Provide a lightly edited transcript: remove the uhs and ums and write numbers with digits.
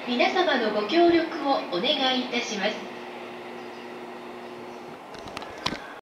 皆様のご協力をお願いいたします。